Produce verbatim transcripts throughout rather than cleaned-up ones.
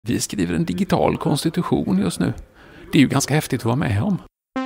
Vi skriver en digital konstitution just nu. Det är ju ganska häftigt att vara med om.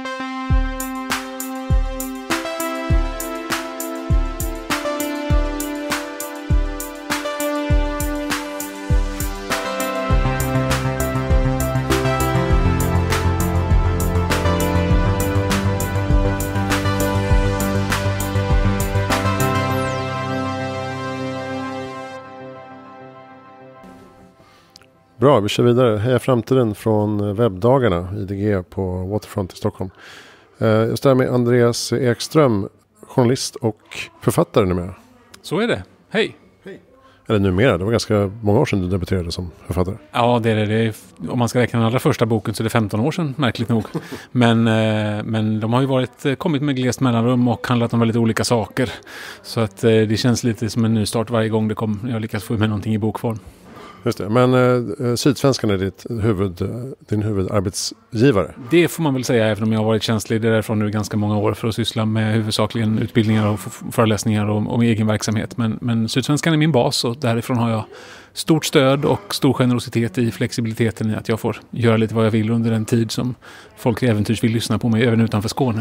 Bra, vi kör vidare. Heja framtiden från webbdagarna I D G på Waterfront i Stockholm. Jag står här med Andreas Ekström, journalist och författare numera. Så är det. Hej! Hej. Eller numera, det var ganska många år sedan du debuterade som författare. Ja, det är det. det är, om man ska räkna den allra första boken så är det femton år sedan, märkligt nog. Men, men de har ju varit, kommit med glest mellanrum och handlat om väldigt olika saker. Så att det känns lite som en nystart varje gång det kom, jag lyckas få med någonting i bokform. Just det. Men eh, Sydsvenskan är ditt huvud, din huvudarbetsgivare. Det får man väl säga, även om jag har varit tjänstlig därifrån nu ganska många år för att syssla med huvudsakligen utbildningar och föreläsningar och, och egen verksamhet. Men, men Sydsvenskan är min bas och därifrån har jag stort stöd och stor generositet i flexibiliteten i att jag får göra lite vad jag vill under en tid som folk i äventyrs vill lyssna på mig även utanför Skåne.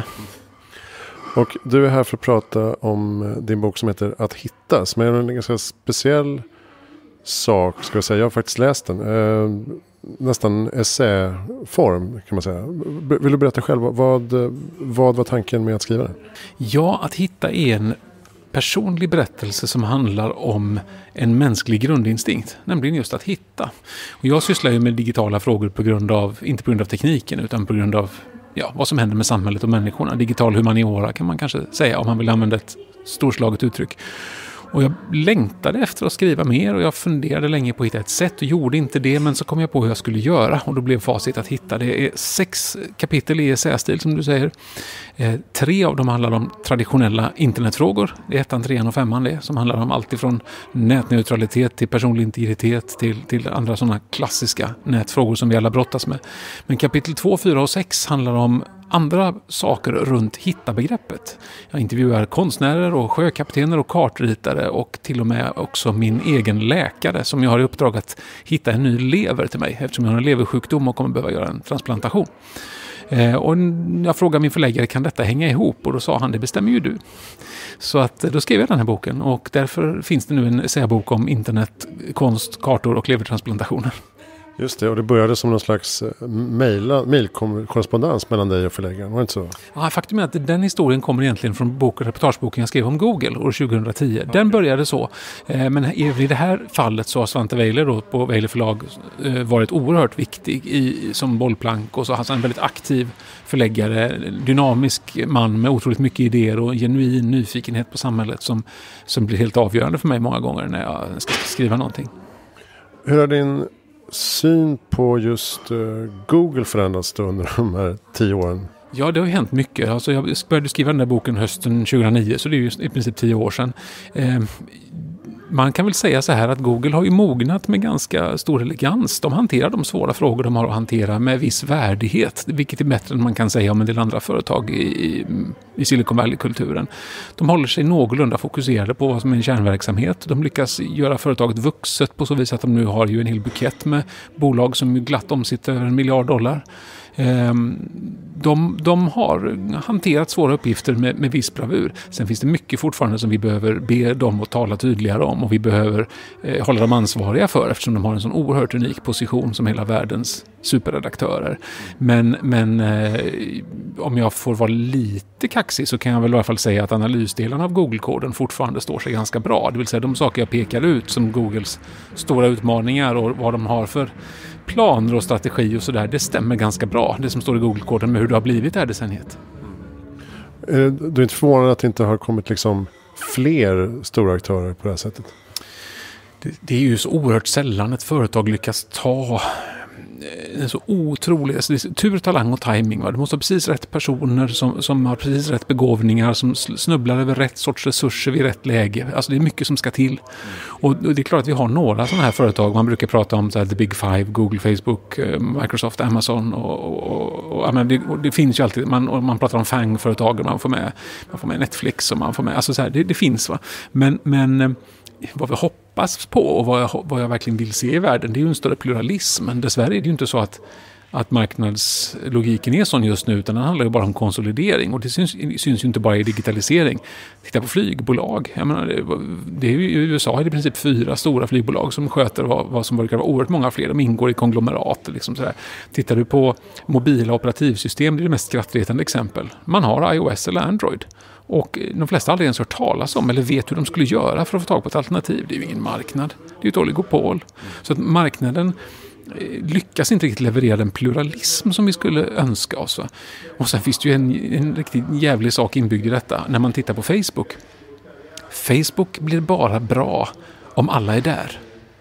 Och du är här för att prata om din bok som heter Att hitta, som är en ganska speciell sak, ska jag säga. Jag har faktiskt läst den. Eh, nästan essäform kan man säga. Vill du berätta själv, vad, vad var tanken med att skriva den? Ja, Att hitta är en personlig berättelse som handlar om en mänsklig grundinstinkt, nämligen just att hitta. Och jag sysslar ju med digitala frågor på grund av, inte på grund av tekniken utan på grund av ja, vad som händer med samhället och människorna. Digital humaniora kan man kanske säga om man vill använda ett storslaget uttryck. Och jag längtade efter att skriva mer och jag funderade länge på att hitta ett sätt och gjorde inte det, men så kom jag på hur jag skulle göra och då blev facit att hitta. Det är sex kapitel i essästil som du säger. Eh, tre av dem handlar om traditionella internetfrågor. Det är ettan, trean och femman det, som handlar om allt ifrån nätneutralitet till personlig integritet till, till andra sådana klassiska nätfrågor som vi alla brottas med. Men kapitel två, fyra och sex handlar om andra saker runt hitta-begreppet. Jag intervjuar konstnärer och sjökaptener och kartritare och till och med också min egen läkare som jag har i uppdrag att hitta en ny lever till mig eftersom jag har en leversjukdom och kommer behöva göra en transplantation. Eh, och jag frågade min förläggare, kan detta hänga ihop? Och då sa han, det bestämmer ju du. Så att då skrev jag den här boken och därför finns det nu en essäbok om internet, konst, kartor och levertransplantationer. Just det, och det började som någon slags mejlkorrespondens mellan dig och förläggaren, var det inte så? Ja, faktum är att den historien kommer egentligen från bok- och reportageboken jag skrev om Google år tjugohundratio. Den okay. började så, men i det här fallet så har Svante Weiler då på Weiler förlag varit oerhört viktig i, som bollplank och så har han en väldigt aktiv förläggare, dynamisk man med otroligt mycket idéer och genuin nyfikenhet på samhället som, som blir helt avgörande för mig många gånger när jag ska skriva någonting. Hur är din syn på just uh, Google förändrats under de här tio åren? Ja, det har hänt mycket. Alltså, jag började skriva den där boken hösten tjugohundranio, så det är ju i princip tio år sedan. Eh, man kan väl säga så här att Google har ju mognat med ganska stor elegans. De hanterar de svåra frågor de har att hantera med viss värdighet, vilket är bättre än man kan säga om en del andra företag i, i Silicon Valley-kulturen. De håller sig någorlunda fokuserade på vad som är en kärnverksamhet. De lyckas göra företaget vuxet på så vis att de nu har ju en hel bukett med bolag som glatt omsitter över en miljard dollar. De, de har hanterat svåra uppgifter med, med viss bravur. Sen finns det mycket fortfarande som vi behöver be dem att tala tydligare om och vi behöver eh, hålla dem ansvariga för eftersom de har en sån oerhört unik position som hela världens superredaktörer. Men, men eh, om jag får vara lite kaxig så kan jag väl i alla fall säga att analysdelen av Google-koden fortfarande står sig ganska bra. Det vill säga de saker jag pekar ut som Googles stora utmaningar och vad de har för planer och strategi och sådär, det stämmer ganska bra. Det som står i Google-koden med hur det har blivit det här decenniet. Du är inte förvånad att det inte har kommit liksom fler stora aktörer på det här sättet? Det, det är ju så oerhört sällan ett företag lyckas ta en så otrolig, alltså det är tur, talang och timing. Va? Du måste ha precis rätt personer som, som har precis rätt begåvningar, som snubblar över rätt sorts resurser vid rätt läge. Alltså det är mycket som ska till. Mm. Och, och det är klart att vi har några sådana här företag. Man brukar prata om så här, the big five, Google, Facebook, Microsoft, Amazon och, och, och, och, det, och det finns ju alltid, man, och man pratar om FANG-företag, man får med, man får med Netflix och man får med, alltså så här, det, det finns va. Men, men vad vi hoppas hoppas på och vad jag, vad jag verkligen vill se i världen, det är ju en större pluralism. Men dessvärre är det ju inte så att, att marknadslogiken är sån just nu, utan den handlar ju bara om konsolidering. Och det syns, syns ju inte bara i digitalisering. Titta på flygbolag. Jag menar, det, det är ju, i U S A är det i princip fyra stora flygbolag som sköter vad, vad som verkar vara oerhört många fler. De ingår i konglomerat. Liksom sådär. Tittar du på mobila operativsystem, det är det mest skrattretande exempel. Man har iOS eller Android. Och de flesta har aldrig ens hört talas om eller vet hur de skulle göra för att få tag på ett alternativ. Det är ju ingen marknad. Det är ju ett oligopol. Så att marknaden lyckas inte riktigt leverera den pluralism som vi skulle önska oss. Och sen finns det ju en, en riktigt jävlig sak inbyggd i detta. När man tittar på Facebook. Facebook blir bara bra om alla är där.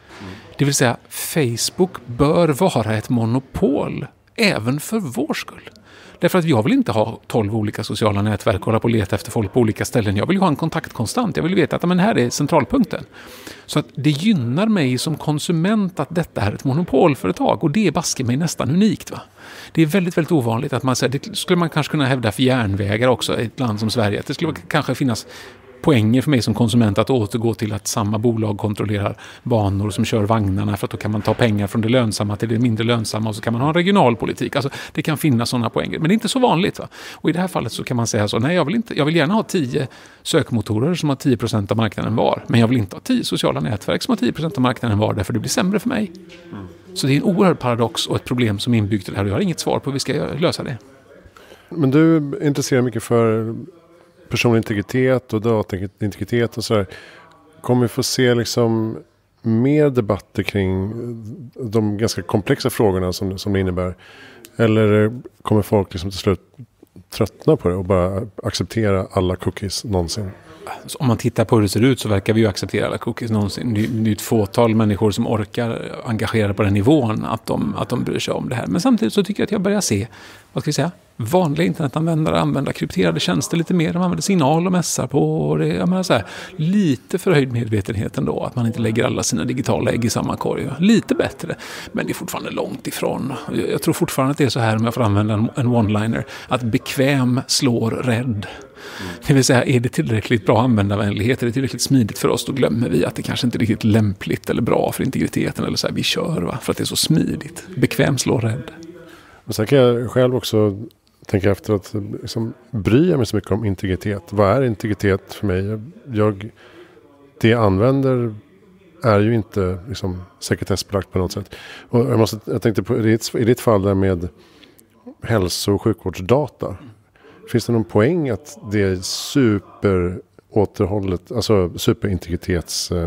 Det vill säga, Facebook bör vara ett monopol även för vår skull. Därför att jag vill inte ha tolv olika sociala nätverk och hålla på och leta efter folk på olika ställen. Jag vill ha en kontakt konstant. Jag vill veta att men här är centralpunkten. Så att det gynnar mig som konsument att detta är ett monopolföretag. Och det är baske mig nästan unikt. Va? Det är väldigt, väldigt ovanligt att man säger, det skulle man kanske kunna hävda för järnvägar också i ett land som Sverige. Att det skulle kanske finnas poänger för mig som konsument att återgå till att samma bolag kontrollerar banor som kör vagnarna, för att då kan man ta pengar från det lönsamma till det mindre lönsamma och så kan man ha en regionalpolitik. Alltså det kan finnas sådana poänger, men det är inte så vanligt. Va? Och i det här fallet så kan man säga så, nej jag vill, inte, jag vill gärna ha tio sökmotorer som har tio procent av marknaden var, men jag vill inte ha tio sociala nätverk som har tio procent av marknaden var, därför det blir sämre för mig. Mm. Så det är en oerhörd paradox och ett problem som är inbyggt i det här och jag har inget svar på hur vi ska lösa det. Men du är intresserad mycket för personlig integritet och dataintegritet och sådär. Kommer vi få se liksom mer debatter kring de ganska komplexa frågorna som, som det innebär? Eller kommer folk liksom till slut tröttna på det och bara acceptera alla cookies någonsin? Så om man tittar på hur det ser ut så verkar vi ju acceptera alla cookies någonsin. Det är ett fåtal människor som orkar engagera på den nivån att de, att de bryr sig om det här. Men samtidigt så tycker jag att jag börjar se, vad ska vi säga, vanliga internetanvändare använder krypterade tjänster lite mer. De använder signal och mässar på. Och det, jag menar så här, lite förhöjd medvetenhet ändå. Att man inte lägger alla sina digitala ägg i samma korg. Lite bättre. Men det är fortfarande långt ifrån. Jag tror fortfarande att det är så här, om jag får använda en, en one-liner. Att bekväm slår rädd. Mm. Det vill säga, är det tillräckligt bra användarvänlighet, är det tillräckligt smidigt för oss, då glömmer vi att det kanske inte är riktigt lämpligt eller bra för integriteten. Eller så här, vi kör va? För att det är så smidigt. Bekväm slår rädd. Och sen kan jag själv också tänka efter att liksom, bry jag mig så mycket om integritet. Vad är integritet för mig? Jag, det jag använder är ju inte liksom, sekretessbelagt på något sätt. Och jag, måste, jag tänkte på i ditt, i ditt fall där med hälso- och sjukvårdsdata. Finns det någon poäng att det är superåterhållet, alltså superintegritets eh,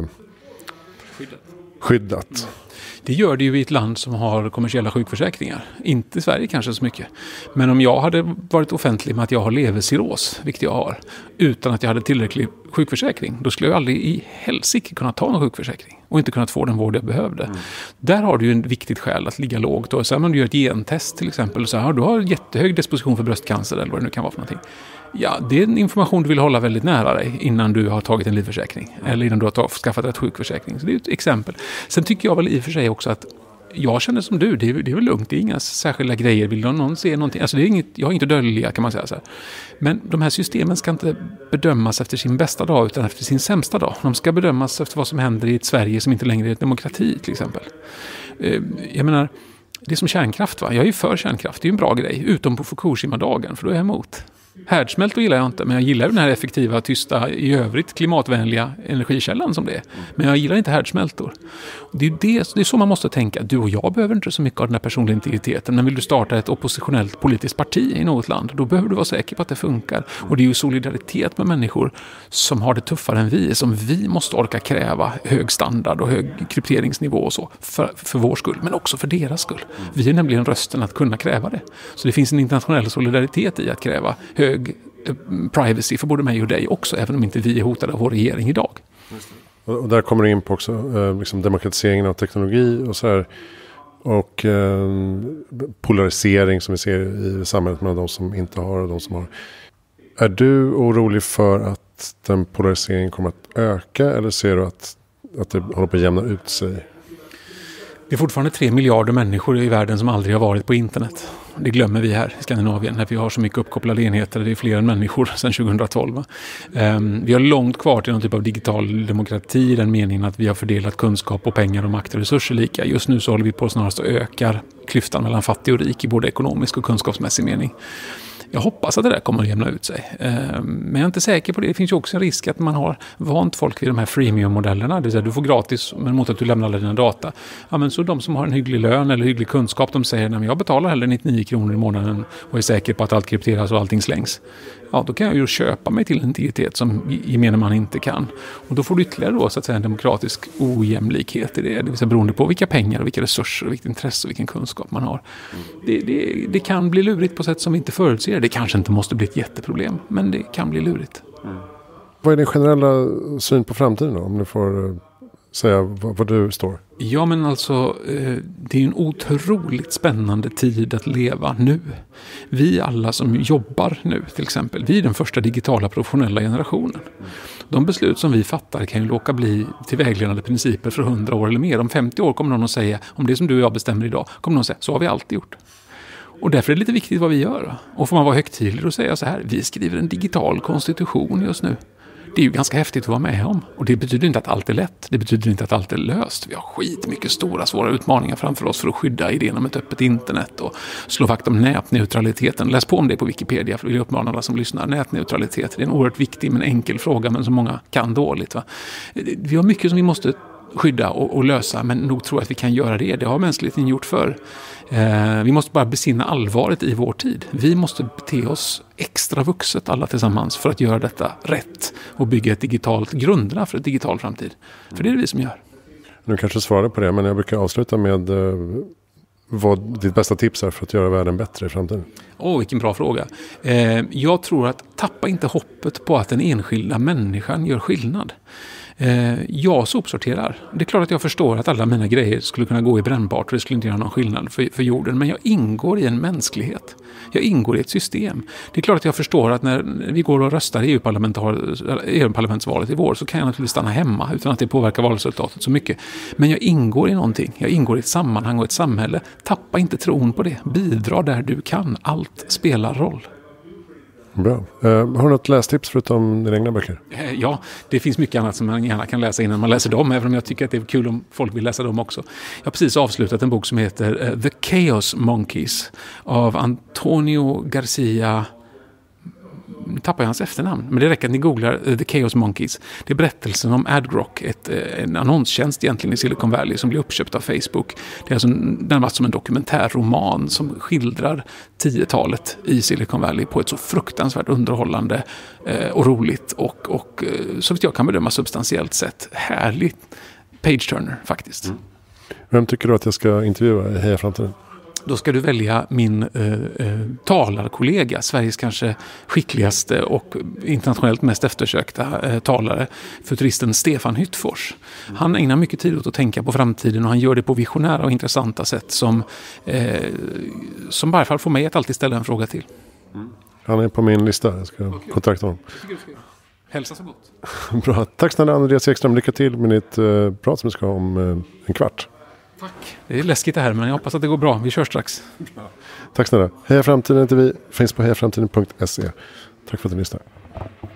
skyddat? Det gör det ju i ett land som har kommersiella sjukförsäkringar. Inte i Sverige kanske så mycket. Men om jag hade varit offentlig med att jag har levercirros, vilket jag har, utan att jag hade tillräcklig sjukförsäkring, då skulle jag aldrig i helsike kunna ta någon sjukförsäkring och inte kunnat få den vård jag behövde. Mm. Där har du ju en viktigt skäl att ligga lågt. Och sen om du gör ett gentest till exempel, så här, du har jättehög disposition för bröstcancer eller vad det nu kan vara för någonting. Ja, det är en information du vill hålla väldigt nära dig innan du har tagit en livförsäkring. Eller innan du har tagit, skaffat ett sjukförsäkring. Så det är ett exempel. Sen tycker jag väl i och för sig också att jag känner som du, det är, det är väl lugnt. Det är inga särskilda grejer. Vill någon se någonting? Alltså det är inget, jag har inte att dölja kan man säga så här. Men de här systemen ska inte bedömas efter sin bästa dag utan efter sin sämsta dag. De ska bedömas efter vad som händer i ett Sverige som inte längre är ett demokrati till exempel. Jag menar, det är som kärnkraft va? Jag är ju för kärnkraft, det är ju en bra grej. Utom på Fukushima-dagen, för då är jag emot. Härdsmält gillar jag inte, men jag gillar den här effektiva, tysta, i övrigt klimatvänliga energikällan som det är. Men jag gillar inte härdsmältor. Det är, det, det är så man måste tänka. Du och jag behöver inte så mycket av den här personliga integriteten. Men vill du starta ett oppositionellt politiskt parti i något land, då behöver du vara säker på att det funkar. Och det är ju solidaritet med människor som har det tuffare än vi, som vi måste orka kräva hög standard och hög krypteringsnivå och så, för, för vår skull, men också för deras skull. Vi är nämligen rösten att kunna kräva det. Så det finns en internationell solidaritet i att kräva hög privacy för både mig och dig också, även om inte vi är hotade av vår regering idag. Och där kommer det in på också eh, liksom demokratiseringen av teknologi och så här, och eh, polarisering som vi ser i samhället mellan de som inte har och de som har. Är du orolig för att den polariseringen kommer att öka eller ser du att, att det håller på att jämna ut sig? Det är fortfarande tre miljarder människor i världen som aldrig har varit på internet. Det glömmer vi här i Skandinavien när vi har så mycket uppkopplade enheter. Det är fler än människor sedan tjugohundratolv. Um, vi har långt kvar till någon typ av digital demokrati i den meningen att vi har fördelat kunskap och pengar och makt och resurser lika. Just nu så håller vi på snarast att öka klyftan mellan fattig och rik i både ekonomisk och kunskapsmässig mening. Jag hoppas att det där kommer att jämna ut sig. Men jag är inte säker på det. Det finns ju också en risk att man har vant folk vid de här freemium-modellerna. Det vill säga du får gratis men mot att du lämnar alla dina data. Ja, men så de som har en hygglig lön eller hygglig kunskap, de säger att jag betalar hellre nittionio kronor i månaden och är säker på att allt krypteras och allting slängs. Ja, då kan jag ju köpa mig till en integritet som gemene man inte kan. Och då får du ytterligare då, så att säga, en demokratisk ojämlikhet i det. Det vill säga beroende på vilka pengar och vilka resurser och vilket intresse och vilken kunskap man har. Det, det, det kan bli lurigt på sätt som vi inte förutser. Det kanske inte måste bli ett jätteproblem, men det kan bli lurigt. Mm. Vad är din generella syn på framtiden då, om du får säga vad, vad du står? Ja, men alltså det är en otroligt spännande tid att leva nu. Vi alla som jobbar nu till exempel, vi är den första digitala professionella generationen. De beslut som vi fattar kan ju låka bli till vägledande principer för hundra år eller mer. Om femtio år kommer någon att säga, om det som du och jag bestämmer idag, kommer någon att säga, så har vi alltid gjort. Och därför är det lite viktigt vad vi gör. Och får man vara högtidlig och säga så här, vi skriver en digital konstitution just nu. Det är ju ganska häftigt att vara med om. Och det betyder inte att allt är lätt. Det betyder inte att allt är löst. Vi har skitmycket stora, svåra utmaningar framför oss för att skydda idén om ett öppet internet och slå vakt om nätneutraliteten. Läs på om det på Wikipedia för att uppmana alla som lyssnar. Nätneutralitet, det är en oerhört viktig men enkel fråga, men som många kan dåligt. Va? Vi har mycket som vi måste skydda och, och lösa, men nog tror jag att vi kan göra det. Det har mänskligheten gjort för. Eh, vi måste bara besinna allvaret i vår tid. Vi måste bete oss extra vuxet alla tillsammans för att göra detta rätt och bygga ett digitalt grunderna för ett digital framtid. För det är det vi som gör. Nu kanske svarar på det, men jag brukar avsluta med eh, vad ditt bästa tips är för att göra världen bättre i framtiden. Åh, oh, vilken bra fråga. Eh, jag tror att tappa inte hoppet på att den enskilda människan gör skillnad. Jag sopsorterar. Det är klart att jag förstår att alla mina grejer skulle kunna gå i brännbart och det skulle inte göra någon skillnad för, för jorden. Men jag ingår i en mänsklighet. Jag ingår i ett system. Det är klart att jag förstår att när vi går och röstar i E U-parlamentsvalet i vår så kan jag naturligtvis stanna hemma utan att det påverkar valresultatet så mycket. Men jag ingår i någonting. Jag ingår i ett sammanhang och ett samhälle. Tappa inte tron på det. Bidra där du kan. Allt spelar roll. Bra. Uh, har du något lästips förutom dina egna böcker? Uh, ja, det finns mycket annat som man gärna kan läsa innan man läser dem, även om jag tycker att det är kul om folk vill läsa dem också. Jag har precis avslutat en bok som heter uh, The Chaos Monkeys av Antonio Garcia. Nu tappar jag hans efternamn, men det räcker att ni googlar uh, The Chaos Monkeys. Det är berättelsen om AdGrock, ett, uh, en annonstjänst egentligen i Silicon Valley som blir uppköpt av Facebook. Det är alltså närmast som en dokumentärroman som skildrar tiotalet i Silicon Valley på ett så fruktansvärt underhållande uh, och roligt och, och uh, så vitt jag kan bedöma substantiellt sätt härligt page-turner faktiskt. Mm. Vem tycker du att jag ska intervjua i Heja Framtiden? Då ska du välja min eh, eh, talarkollega, Sveriges kanske skickligaste och internationellt mest eftersökta eh, talare, futuristen Stefan Hyttfors. Mm. Han ägnar mycket tid åt att tänka på framtiden och han gör det på visionära och intressanta sätt som, eh, som i varje fall får mig att alltid ställa en fråga till. Mm. Han är på min lista, jag ska okay. kontakta honom. Hälsa så gott. Bra, tack snälla Andreas Ekström, lycka till med ditt eh, prat som vi ska ha om eh, en kvart. Tack. Det är läskigt det här, men jag hoppas att det går bra. Vi kör strax. Tack snälla. Heja Framtiden heter vi. Finns på heja framtiden punkt se. Tack för att du lyssnar.